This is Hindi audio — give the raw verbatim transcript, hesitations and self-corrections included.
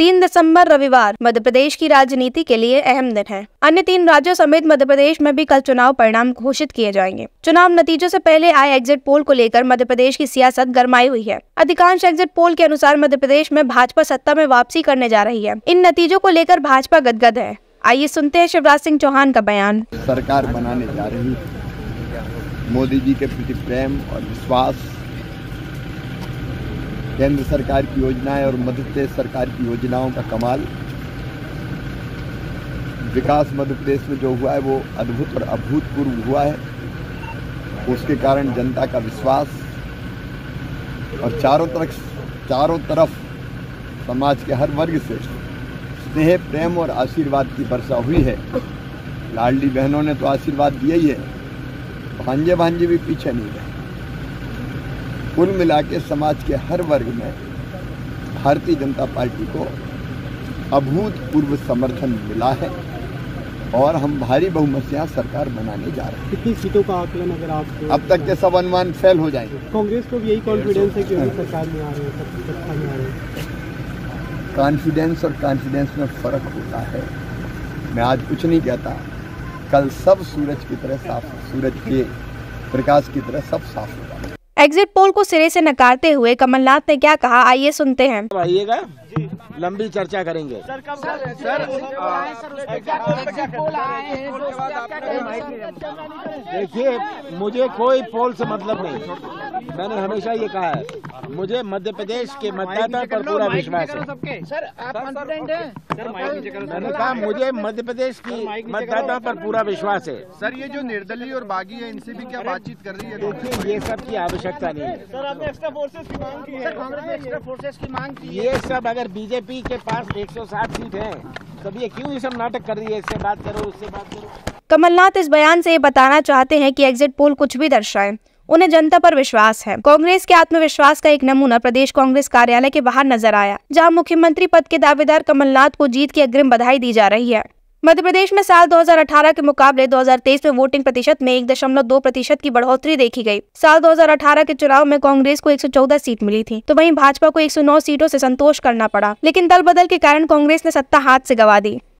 तीन दिसंबर रविवार मध्य प्रदेश की राजनीति के लिए अहम दिन है। अन्य तीन राज्यों समेत मध्य प्रदेश में भी कल चुनाव परिणाम घोषित किए जाएंगे। चुनाव नतीजों से पहले आए एग्जिट पोल को लेकर मध्य प्रदेश की सियासत गरमाई हुई है। अधिकांश एग्जिट पोल के अनुसार मध्य प्रदेश में भाजपा सत्ता में वापसी करने जा रही है। इन नतीजों को लेकर भाजपा गदगद है। आइए सुनते हैं शिवराज सिंह चौहान का बयान। सरकार बनाने जा रही मोदी जी के प्रति प्रेम और विश्वास, केंद्र सरकार की योजनाएं और मध्य प्रदेश सरकार की योजनाओं का कमाल, विकास मध्य प्रदेश में जो हुआ है वो अद्भुत और अभूतपूर्व हुआ है। उसके कारण जनता का विश्वास और चारों तरफ चारों तरफ समाज के हर वर्ग से स्नेह, प्रेम और आशीर्वाद की वर्षा हुई है। लाडली बहनों ने तो आशीर्वाद दिया ही है, भांजे भांजे भी पीछे नहीं रहे। कुल मिला के समाज के हर वर्ग में भारतीय जनता पार्टी को अभूतपूर्व समर्थन मिला है और हम भारी बहुमत से यहाँ सरकार बनाने जा रहे हैं। कितनी सीटों का आकलन अगर आप अब तक के सब अनुमान फेल हो जाएंगे। कांग्रेस को भी यही कॉन्फिडेंस है कि वो सरकार में आ रहे हैं, सत्ता में आ रहे हैं। कॉन्फिडेंस और कॉन्फिडेंस में फर्क होता है। मैं आज कुछ नहीं कहता, कल सब सूरज की तरह साफ, सूरज के प्रकाश की तरह सब साफ होगा। एग्जिट पोल को सिरे से नकारते हुए कमलनाथ ने क्या कहा, आइए सुनते हैं। आइएगा, लंबी चर्चा करेंगे। सर, कब सर, सर, देखिए, मुझे कोई पोल से मतलब नहीं। मैंने हमेशा ये कहा है, मुझे मध्य प्रदेश के मतदाता पर पूरा विश्वास है। सर, आप कॉन्फिडेंट हैं? मैंने कहा मुझे मध्य प्रदेश की मतदाता पर पूरा विश्वास है। सर, ये जो निर्दलीय और बागी है, इनसे भी क्या बातचीत कर रही है? देखिए, ये सब की आवश्यकता नहीं है। सर, आपने एक्स्ट्रा फोर्सेस की मांग की है। सर, कांग्रेस ने एक्स्ट्रा फोर्सेस की मांग की है। ये सब अगर बीजेपी के पास एक सौ साठ सीट है, तब ये क्यों ये सब नाटक कर रही है? इससे बात करो, उससे बात करो। कमलनाथ इस बयान से ये बताना चाहते हैं कि एग्जिट पोल कुछ भी दर्शाए, उन्हें जनता पर विश्वास है। कांग्रेस के आत्मविश्वास का एक नमूना प्रदेश कांग्रेस कार्यालय के बाहर नजर आया, जहां मुख्यमंत्री पद के दावेदार कमलनाथ को जीत की अग्रिम बधाई दी जा रही है। मध्य प्रदेश में साल दो हज़ार अठारह के मुकाबले दो हज़ार तेईस में वोटिंग प्रतिशत में एक दशमलव दो प्रतिशत की बढ़ोतरी देखी गई। साल दो हज़ार अठारह के चुनाव में कांग्रेस को एक सौ चौदह सीट मिली थी, तो वहीं भाजपा को एक सौ नौ सीटों से संतोष करना पड़ा। लेकिन दल बदल के कारण कांग्रेस ने सत्ता हाथ से गंवा दी।